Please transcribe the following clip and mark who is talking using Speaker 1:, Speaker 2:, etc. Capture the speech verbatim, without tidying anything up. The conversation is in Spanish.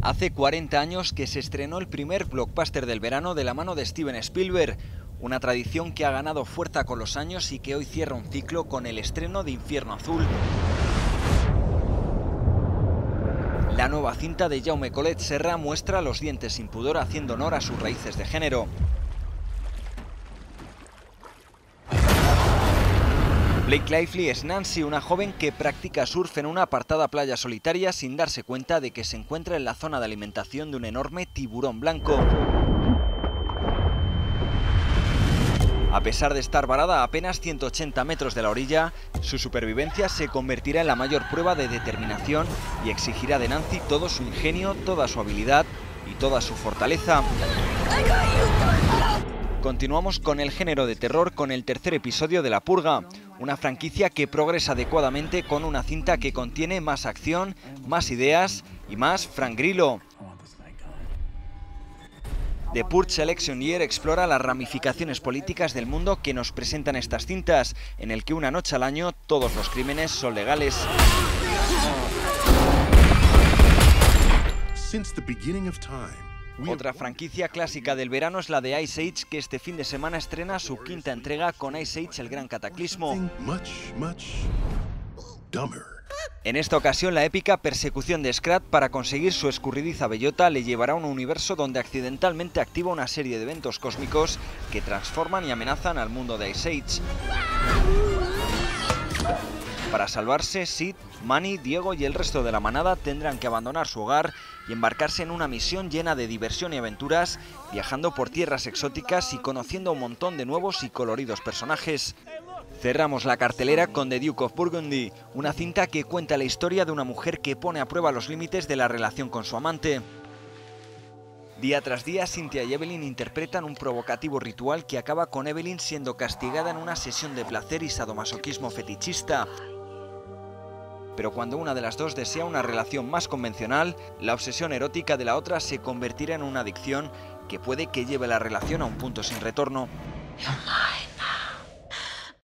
Speaker 1: Hace cuarenta años que se estrenó el primer blockbuster del verano de la mano de Steven Spielberg, una tradición que ha ganado fuerza con los años y que hoy cierra un ciclo con el estreno de Infierno Azul. La nueva cinta de Jaume Collet Serra muestra los dientes sin pudor haciendo honor a sus raíces de género. Blake Lively es Nancy, una joven que practica surf en una apartada playa solitaria sin darse cuenta de que se encuentra en la zona de alimentación de un enorme tiburón blanco. A pesar de estar varada a apenas ciento ochenta metros de la orilla, su supervivencia se convertirá en la mayor prueba de determinación y exigirá de Nancy todo su ingenio, toda su habilidad y toda su fortaleza. Continuamos con el género de terror con el tercer episodio de La Purga, una franquicia que progresa adecuadamente con una cinta que contiene más acción, más ideas y más Frank Grillo. The Purge Election Year explora las ramificaciones políticas del mundo que nos presentan estas cintas, en el que una noche al año todos los crímenes son legales. Otra franquicia clásica del verano es la de Ice Age, que este fin de semana estrena su quinta entrega con Ice Age: El Gran Cataclismo. En esta ocasión, la épica persecución de Scrat para conseguir su escurridiza bellota le llevará a un universo donde accidentalmente activa una serie de eventos cósmicos que transforman y amenazan al mundo de Ice Age. Para salvarse, Sid, Manny, Diego y el resto de la manada tendrán que abandonar su hogar y embarcarse en una misión llena de diversión y aventuras, viajando por tierras exóticas y conociendo a un montón de nuevos y coloridos personajes. Cerramos la cartelera con The Duke of Burgundy, una cinta que cuenta la historia de una mujer que pone a prueba los límites de la relación con su amante. Día tras día, Cynthia y Evelyn interpretan un provocativo ritual que acaba con Evelyn siendo castigada en una sesión de placer y sadomasoquismo fetichista. Pero cuando una de las dos desea una relación más convencional, la obsesión erótica de la otra se convertirá en una adicción que puede que lleve la relación a un punto sin retorno.